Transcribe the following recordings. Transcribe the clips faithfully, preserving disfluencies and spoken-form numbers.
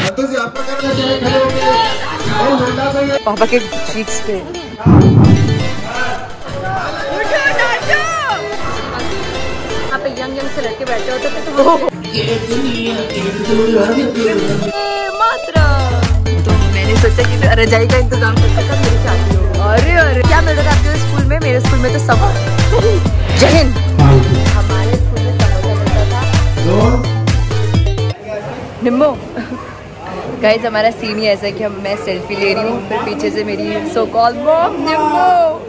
पापा के चीक्स पे यहाँ पे यंग यंग से लड़के बैठे होते थे तो मात्रा तो मैंने सोचा कि रजाई का इंतजाम करके तब मेरी शादी हो। अरे अरे क्या मिलता था आपके स्कूल में? मेरे स्कूल में तो सब जय हिंद। हमारे स्कूल में समोसा मिलता था। निम्मो गाइस हमारा सीन ही ऐसा है कि हम मैं सेल्फी ले रही हूँ, फिर पीछे से मेरी so called mom Nimmo.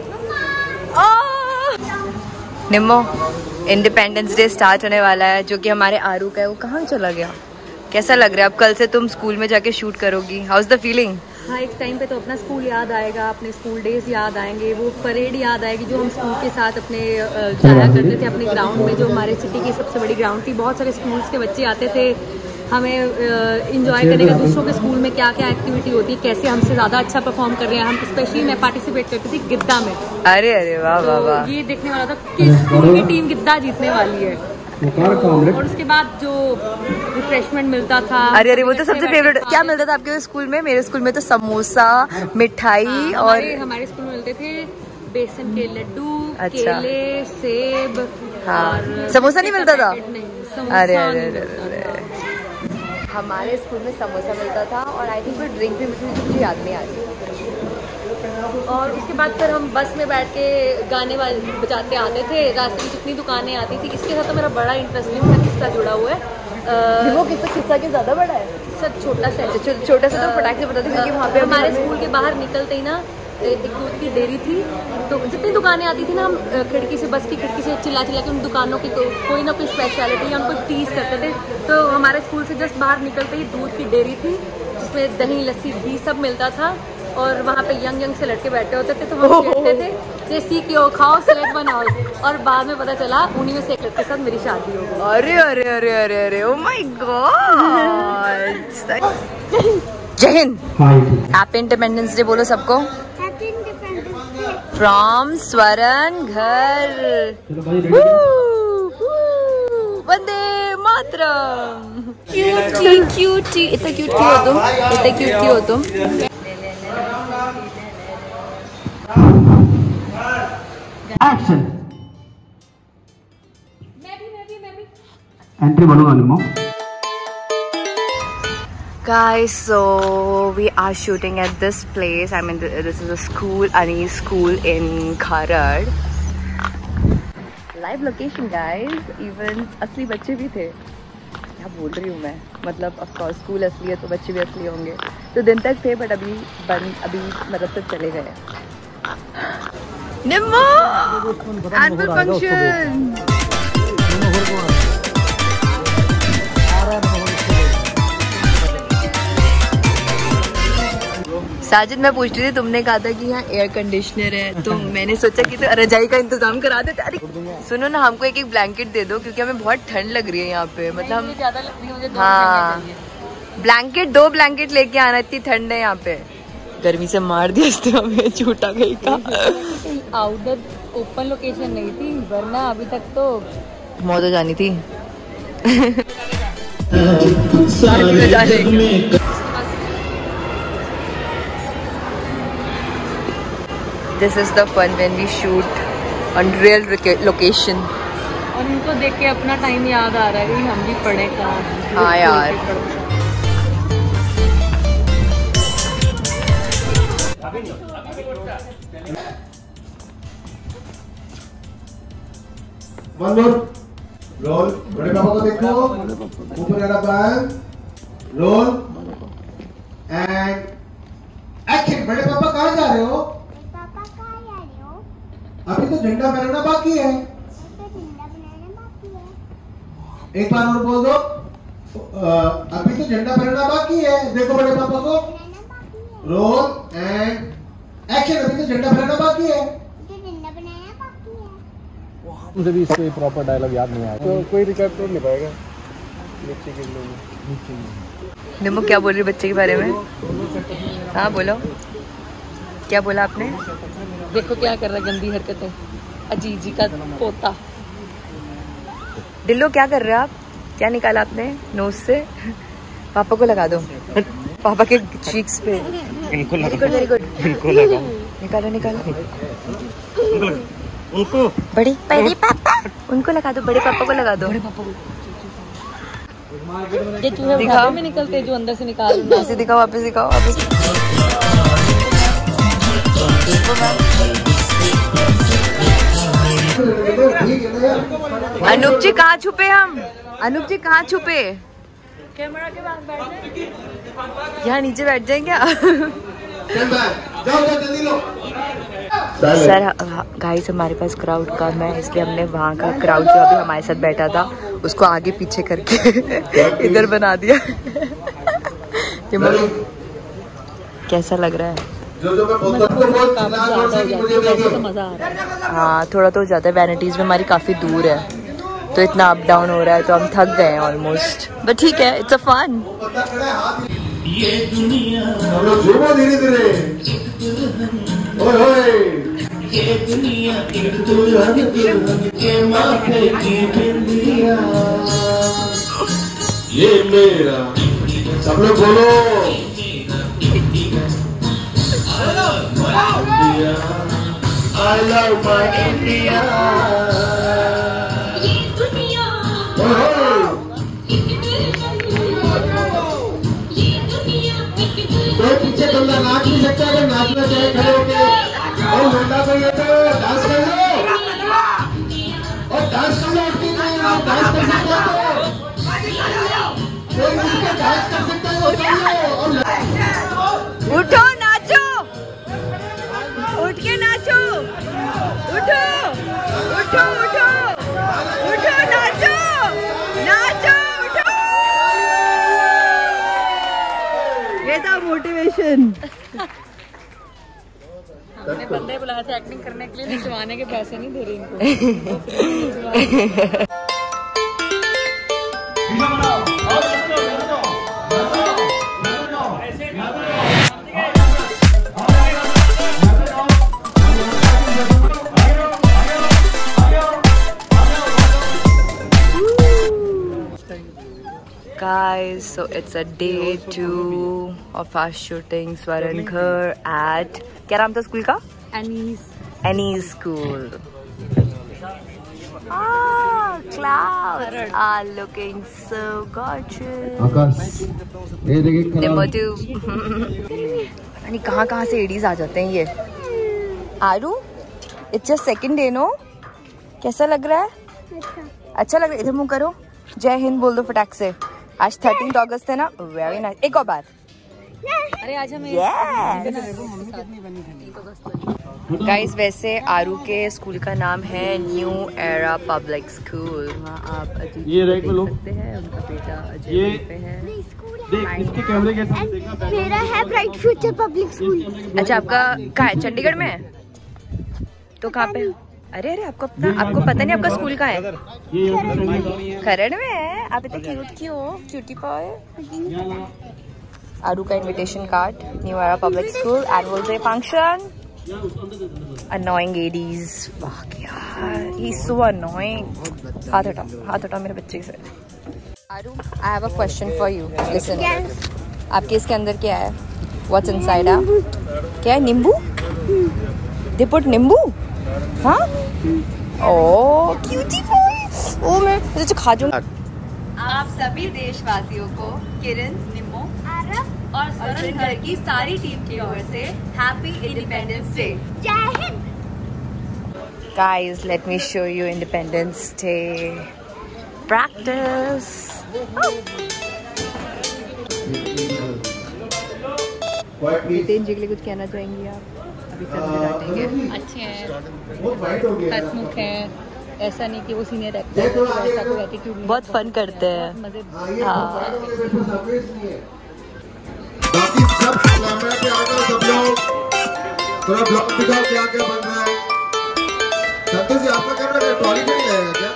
Nimmo independence day start होने वाला है, जो कि हमारे आरू का है। वो कहाँ चला गया? कैसा लग रहा है? अब कल से तुम स्कूल में जाके शूट करोगी। How is the feeling? हाँ, एक टाइम पे तो अपना स्कूल याद आएगा, अपने स्कूल डेज याद आएंगे, वो परेड याद आएगी जो हम स्कूल के साथ अपने जाया करते थे अपने ग्राउंड में, जो हमारे सिटी की सबसे बड़ी ग्राउंड थी। बहुत सारे स्कूल्स के बच्चे आते थे, हमें इंजॉय करने का दूसरों के स्कूल में क्या क्या एक्टिविटी होती है, कैसे हमसे ज़्यादा अच्छा परफॉर्म कर रहे हैं हम। स्पेशली मैं पार्टिसिपेट करती थी गिद्दा में। अरे अरे वाह वाह वाह। ये देखने वाला था कि स्कूल की टीम गिद्दा जीतने वाली है। और उसके बाद जो रिफ्रेशमेंट मिलता था, अरे अरे वो तो सबसे फेवरेट। क्या मिलता था आपके स्कूल में? मेरे स्कूल में तो समोसा, मिठाई हाँ, और हमारे, हमारे स्कूल में मिलते थे बेसन के लड्डू, अच्छा। केले, सेब। हाँ। और समोसा नहीं मिलता था? नहीं, अरे अरे अरे हमारे स्कूल में समोसा मिलता था और आई थिंक कोई ड्रिंक भी मिलती थी, मुझे याद नहीं आ रही। और उसके बाद फिर हम बस में बैठ के गाने वाले बजाते आते थे। रास्ते में जितनी दुकानें आती थी, इसके साथ तो मेरा बड़ा इंटरेस्ट नहीं, मेरा किस्सा जुड़ा हुआ है। वो किस्सा किस्सा के ज्यादा बड़ा है? सर छोटा सा है। छोटा सा तो फटाक से बताते थे, क्योंकि वहाँ पे हमारे स्कूल के बाहर निकलते ही ना एक दूध की डेयरी थी, तो जितनी दुकानें आती थी ना, हम खिड़की से, बस की खिड़की से चिल्ला चिल्ला के उन दुकानों की को, कोई ना कोई स्पेशलिटी या उनको टीज करते थे। तो हमारे स्कूल से जस्ट बाहर निकलते ही दूध की डेयरी थी, जिसमें दही, लस्सी, घी सब मिलता था। और वहाँ पे यंग यंग से लड़के बैठे होते थे, तो हम कहते थे ये सीखो, खाओ, सेलेक्ट बनाओ। और बाद में पता चला उन्हीं में से एक लड़के के साथ मेरी शादी हो गई। अरे अरे अरे अरे अरे ओ माय गॉड। जय हिंद। हैप्पी इंडिपेंडेंस डे बोलो सबको। फ्रॉम स्वरण घर। वंदे मातरम। Cutie cutie. इतना क्यूट क्यों हो तुम? इतना क्यूट क्यों हो तुम? एक्शन। मैं भी मैं भी मैं भी एंट्री बोलूंगा Nimmo. Guys, so we are shooting at this place. I mean, this is a school, Ani school in Kharad. Live location, guys. Even असली बच्चे भी थे। क्या बोल रही हूँ मैं? मतलब of course स्कूल असली है तो बच्चे भी असली होंगे। तो दिन तक थे, बट अभी बंद, अभी मतलब तक चले गए। Nimmo annual function. साजिद, मैं पूछ रही थी, तुमने कहा था कि यहाँ एयर कंडीशनर है, तो मैंने सोचा कि तो रजाई का इंतजाम करा देते। अरे सुनो ना, हमको एक एक ब्लैंकेट दे दो, क्योंकि हमें बहुत ठंड लग रही है यहाँ पे। मतलब हम ज्यादा लग रही है मुझे। हाँ, ब्लैंकेट, दो ब्लैंकेट लेके आना, इतनी ठंड है यहाँ पे। गर्मी से मार दिया इस तरह में, झूठा गई का। आउटडोर ओपन लोकेशन नहीं थी, वरना अभी तक तो मौत हो जानी थी। This is the fun when we shoot on real location. और इनको देख के अपना टाइम याद आ रहा है कि हम भी पढ़े कहाँ। हाँ यार। रोल। बड़े पापा को देखो, ऊपर वाला बैग, रोल एंड एक्शन। बड़े पापा कहाँ जा रहे हो? पापा कहाँ जा रहे हो? अभी तो झंडा बनाना बाकी है। तो झंडा बनाना बाकी है। एक बार और बोल दो। अभी तो झंडा बनाना बाकी है। देखो बड़े पापा को, रोल एंड एक्शन। अभी तो झंडा बनाना बाकी है। तो झंडा बनाना बाकी है। मुझे भी इससे प्रॉपर डायलॉग याद नहीं आया, तो कोई रिकॉर्ड तो नहीं पाएगा। नीचे के लोग नीचे। निम्मो क्या बोल रही बच्चे के बारे में? हाँ बोलो, क्या बोला आपने? देखो क्या कर रहा है, गंदी हरकतें। अजीजी का पोता। दिल्लो क्या कर रहे हो आप? क्या निकाला आपने नोज से? पापा को लगा दो, पापा के चीक्स पे। इनको वेरी गुड वेरी गुड। इनको लगा, निकालो निकालो। उनको बड़ी बड़ी पापा उनको लगा दो, बड़े पापा को लगा दो। ये चूहे दिखाओ में निकलते जो अंदर से निकाल। वापस दिखाओ, वापस दिखाओ, वापस। अनूप जी कहाँ छुपे हम? अनूप जी कहाँ छुपे? कैमरा के पास बैठ जाए। यहाँ नीचे बैठ जाए क्या? जाओ जल्दी लो। सर गाइस हमारे पास क्राउड कम है, इसलिए हमने वहाँ का क्राउड जो अभी हमारे साथ बैठा था उसको आगे पीछे करके इधर बना दिया। कि मतलब कैसा लग रहा है? जो जो मैं बोलता हूँ वो चिल्ला जोर से कि मुझे दे दो। मजा आ रहा है। हाँ थोड़ा तो हो जाता है, वैनिटीज में हमारी काफ़ी दूर है तो इतना अप डाउन हो रहा है तो हम थक गए हैं ऑलमोस्ट, बट ठीक है, इट्स अ फन। पता खड़ा है हाथ ये दुनिया हम लोग झूमो धीरे धीरे। ओए ओए ये दुनिया एक दुल्हन दुल्हन के माथे की बिंदिया, ये मेरा सब लोग बोलो I love my India। तो पीछे बंदा नाच नहीं सकता, अगर नाचना चाहे खड़े होके और लौंडा को ये तो डांस कर लो और डांस कर लो। उठती नहीं आप डांस कर सकते हो तो कोई किसी का डांस कर सकता है और उठो नाचो, उठ के नाचो, उठो उठो उठो उठो नाचो नाचो उठो। ये था मोटिवेशन। हमने बंदे बुलाए थे एक्टिंग करने के लिए, निचवाने के पैसे नहीं दे रहे इनको। Guys, so it's a day two of our shooting Swaranghar at क्या नाम था स्कूल का? Annie's Annie's school. Ah, clouds are looking so gorgeous. आकाश ये देखिए Number two. नहीं कहाँ कहाँ से एडीज आ जाते हैं ये। आरू, it's your second day no? कैसा लग रहा है? अच्छा लग रहा है। इधर मुँह करो, जय हिंद बोल दो फटाक से। आज थर्टीन अगस्त है ना, वेरी नाइस। एक और बार। अरे आज हमें गाइस वैसे आरू के स्कूल का नाम है न्यू एरा पब्लिक स्कूल। वहाँ आप अजीत ये रैक में लो। देख सकते हैं, उनका बेटा अजय ये पे है। देख इसके कैमरे के साथ देखा। मेरा है ब्राइट फ्यूचर पब्लिक स्कूल। अच्छा आपका कहाँ है? चंडीगढ़ में है? तो कहाँ पे? अरे अरे आपको अपना आपको पता नहीं आपका स्कूल कहाँ है? खरड़ में है। आप इतने क्यूट क्यों हो? Cutie pie. आरू का invitation card, new era public school annual day function. Annoying एडीज, वाह यार ही इज सो अनोइंग। हाथ हटाओ, हाथ हटाओ मेरे बच्चे से। Aaru, I have a question for you, listen. आपके इसके अंदर क्या है? What's inside? क्या है? नींबू? दे पुट नींबू? हाँ? ओह क्यूटी बॉय। ओ मैं तुझे खा जाऊंगा। आप सभी देशवासियों को किरण, निम्मो और स्वरणघर की सारी टीम की ओर से हैप्पी इंडिपेंडेंस डे। जय Hind. Guys, let me show you Independence Day practice. Nitin ji के लिए कुछ कहना चाहेंगी आप? अभी सब मुझे डांटेंगे। अच्छे हैं, हंसमुख हैं, ऐसा नहीं कि वो सीनियर एक्टर है, ऐसा कोई एटीट्यूड नहीं। बहुत फन करते हैं। मजे। हाँ बाकी सब कैमरा पे आ गए सब लोग, थोड़ा ब्लॉग दिखाओ क्या क्या बन रहा है। संतोष जी आपका कैमरा क्या ट्रॉली पे नहीं आएगा क्या?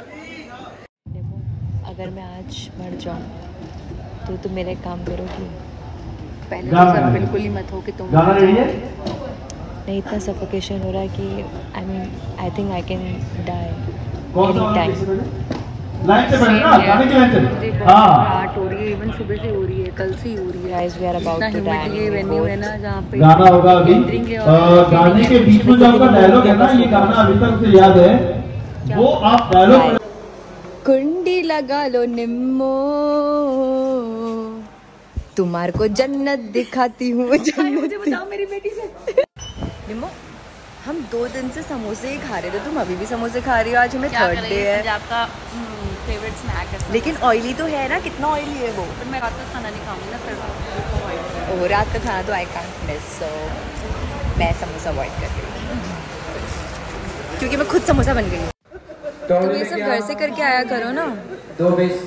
अगर मैं आज मर जाऊँ तो तुम मेरा एक काम करोगी? पहले तो सब बिल्कुल ही मत हो कि तुम नहीं, इतना सफोकेशन हो रहा है कि I mean I think I can die any time. Line से पड़े ना, गाने की लाइन से। हाँ रात हो रही है, इवन सुबह से हो रही है, कल से ही हो रही है। Guys, we are about इतना to हिम्मत die. ये वेन्यू है ना जहाँ पे गाना होगा अभी। gathering है अ, और गाने के बीच में जो आपका डायलॉग है ना, ये गाना अभी तक मुझे याद है, वो आप डायलॉग कुंडी लगा लो निम्मो, तुम्हारे को जन्नत दिखाती हूँ। मुझे बताओ मेरी बेटी से। निम्मो, हम दो दिन से समोसे ही खा रहे थे, तुम अभी भी समोसे खा रही हो। आज हमें थर्ड डे है। आपका फेवरेट स्नैक है, लेकिन ऑयली तो है ना, कितना ऑयली है वो। पर मैं रात का खाना नहीं खाऊंगी ना, फिर ओ, रात का खाना तो आई कांट मिस, सो मैं समोसा अवॉइड कर रही हूँ क्योंकि मैं खुद समोसा बन गई हूँ। तुम ये सब घर से करके आया करो ना। दो बीस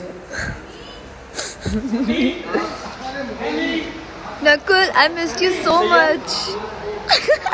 Nakul, I missed you so much.